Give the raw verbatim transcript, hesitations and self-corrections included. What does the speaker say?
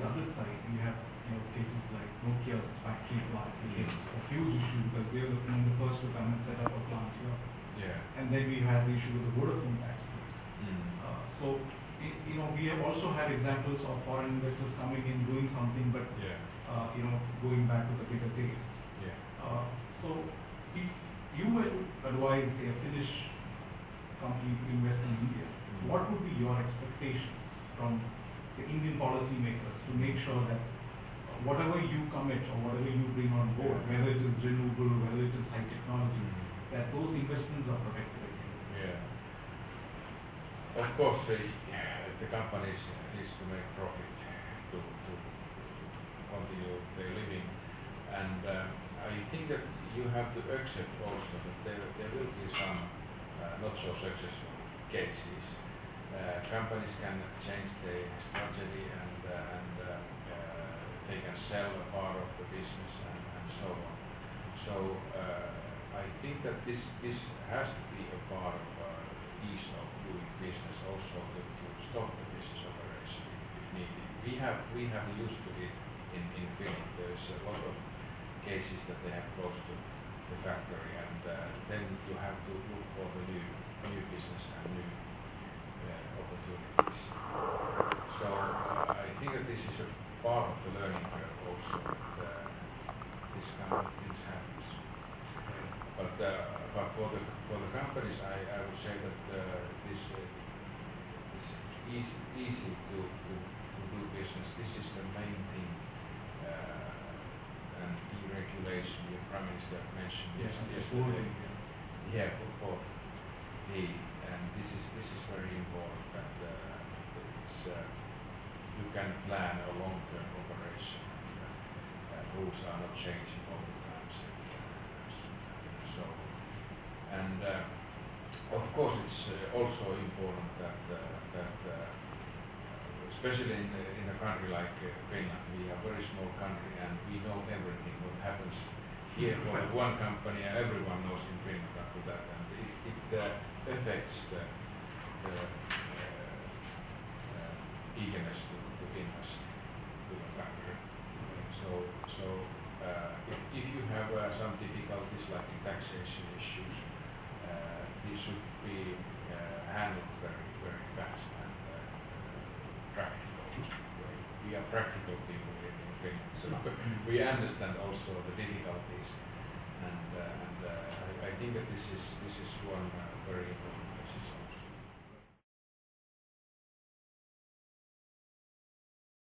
the other side, you have you know, cases like Nokia's factory plant became a huge issue because they were among the first to come and set up a plant here. Yeah. And then we had the issue with the Vodafone tax case. Mm. Uh, so, it, you know, we have also had examples of foreign investors coming in, doing something, but, yeah. uh, you know, going back to the bigger days. Yeah. Uh, so, if you were to advise, say, a Finnish company to invest in India, mm. what would be your expectations from, say, Indian policymakers to make sure that whatever you commit or whatever you bring on board, whether it is renewable, whether it is high technology, mm. that those investments are protected? Yeah. Of course, uh, the companies needs to make profit to, to, to continue their living, and uh, I think that you have to accept also that there, there will be some uh, not so successful cases. Uh, companies can change their strategy and, uh, and uh, uh, they can sell a part of the business and, and so on. So uh, I think that this, this has to be a part of uh, ease of doing business, also to, to stop the business operation if needed. We have, we have used to it in, in Finland. There's a lot of cases that they have closed to the factory, and uh, then you have to look for the new, new business and new uh, opportunities. So uh, I think that this is a part of the learning curve also, that uh, this kind of things happens. But, uh, but for the for the companies, I, I would say that uh, this uh, this easy easy to, to to do business. This is the main thing. Uh, and deregulation, the Prime Minister mentioned yes, yesterday. Yeah, for, for the and this is this is very important that uh, it's uh, you can plan a long-term operation. Uh, rules are not changing all the time. So, so and uh, of course it's uh, also important that uh, that uh, especially in, uh, in a country like uh, Finland, we are a very small country and we know everything what happens here for one company, and everyone knows in Finland after that, and it, it uh, affects the, the uh, uh, eagerness to, to invest to the country. So, so uh, if, if you have uh, some difficulties like in taxation issues, uh, these should be uh, handled very, very fast and uh, practical. We are practical people in Finland, so we understand also the difficulties, and, uh, and uh, I, I think that this is this is one. Uh,